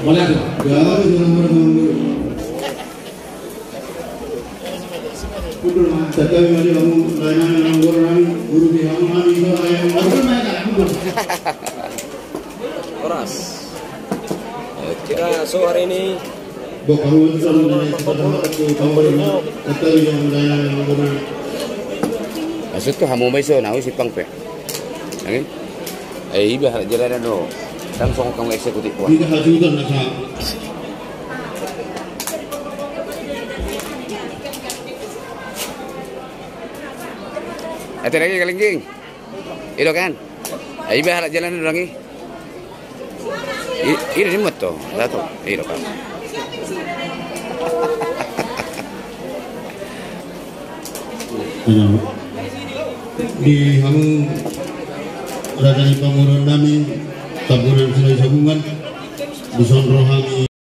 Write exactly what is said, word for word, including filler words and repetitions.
Boleh tu. Ya, nomor-nomor. Kudu mah, tetapi mari kamu layanan nomor orang guru di kamu itu ayam nomor mana kudu. Oras. Kira sore ini. Bok kamu itu kalau dari kamu ini, tetapi yang layanan nomor. Maksud tu hamu besok nak si pang pe. Okey. Eh, ibu harap jalan dulu. Langsung kamu eksekutif puan. Tidak hasil itu nak sah. Ada lagi kalingking. Itu kan. Eh, ibu harap jalan dulu lagi. Ini remote tu, satu. Itu kan. Di kamu Radani Pamurun Nami Taburan Sulai Sabungan Buson Rohami